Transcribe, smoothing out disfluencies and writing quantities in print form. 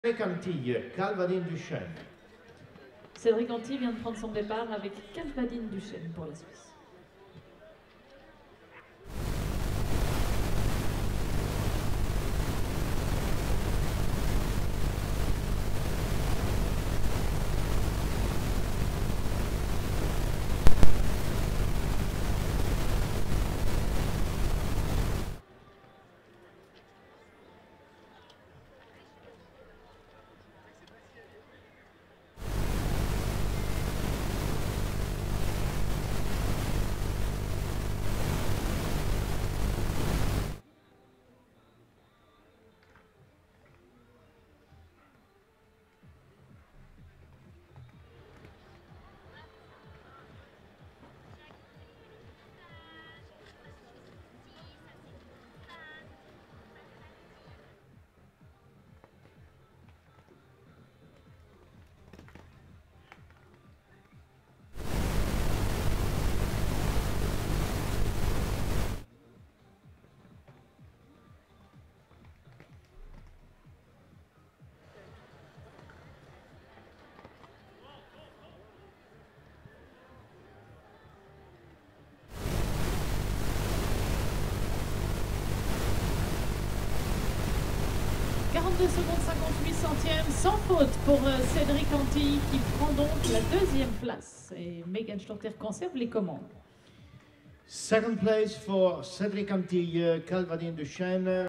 Cédric Antille, Calvadine Duchesne. Cédric Antille vient de prendre son départ avec Calvadine Duchesne pour la Suisse. « 42 secondes 58 centièmes, sans faute pour Cédric Antille qui prend donc la deuxième place. Et Megan Schlorter conserve les commandes. Second place for Cédric Antille, Calvadine Duchesne.